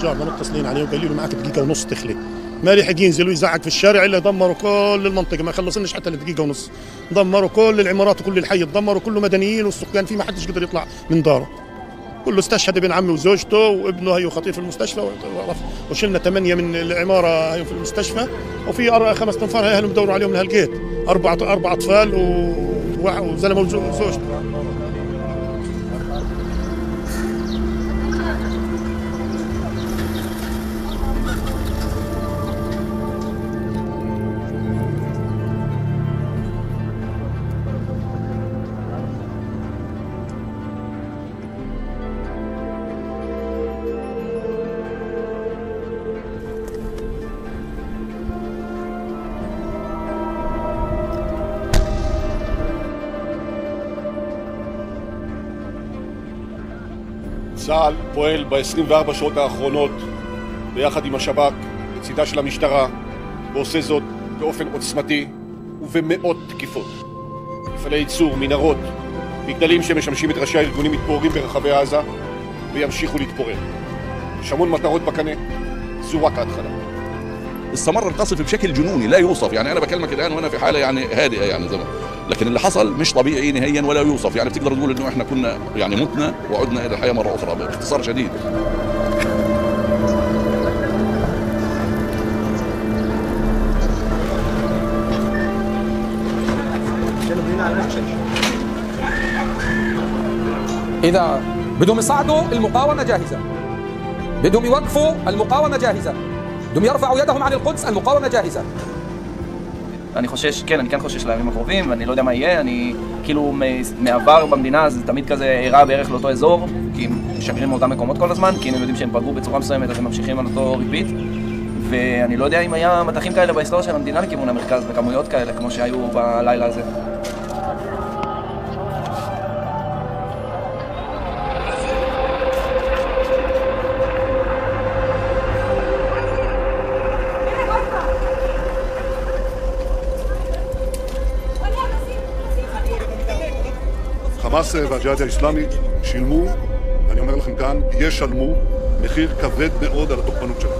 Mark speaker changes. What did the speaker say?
Speaker 1: نجارنا متصلين عليه وقالوا له معك دقيقه ونص تخلي، ما لحق ينزل ويزعق في الشارع الا دمروا كل المنطقه، ما خلصناش حتى الدقيقه ونص، دمروا كل العمارات وكل الحي، دمروا كله مدنيين والسكان فيه، ما حدش قدر يطلع من داره، كله استشهد ابن عمي وزوجته وابنه هيو خطير في المستشفى، وشلنا 8 من العماره هيو في المستشفى، وفي 5 انفار اهلهم بدوروا عليهم من هالجيت، 4 اطفال وزلمه وزوجته.
Speaker 2: צה"ל פועל ב-24 שעות האחרונות ביחד עם השב"כ לצידה של המשטרה, ועושה זאת באופן עוצמתי ובמאות תקיפות. מפעלי ייצור, מנהרות, מגדלים שמשמשים את ראשי הארגונים מתפוררים ברחבי עזה וימשיכו להתפורר. יש המון מטרות בקנה, זו רק ההתחלה.
Speaker 3: استمر القصف بشكل جنوني لا يوصف، يعني انا بكلمك الان وانا في حاله يعني هادئه يعني زمان، لكن اللي حصل مش طبيعي نهائيا ولا يوصف، يعني بتقدر تقول انه احنا كنا يعني متنا وعدنا الى الحياه مره اخرى باختصار شديد.
Speaker 4: إذا بدهم يصعدوا المقاومة جاهزة، بدهم يوقفوا المقاومة جاهزة، بدهم ירפעו ידהם عن القدس المقاومة جاهزة.
Speaker 5: אני חושש, כן, אני כן חושש לימים הקרובים, ואני לא יודע מה יהיה, אני כאילו מעבר במדינה זה תמיד כזה אירע בערך לאותו אזור, כי הם משגרים מאותם מקומות כל הזמן, כי הם יודעים שהם פגעו בצורה מסוימת, אז הם ממשיכים על אותו ריפיט, ואני לא יודע אם היה מטחים כאלה בהיסטוריה של המדינה לכיוון המרכז, בכמויות כאלה, כמו שהיו בלילה הזה.
Speaker 2: חמאס והג'יהאד האסלאמי שילמו, ואני אומר לכם כאן, ישלמו מחיר כבד מאוד על התוקפנות שלהם.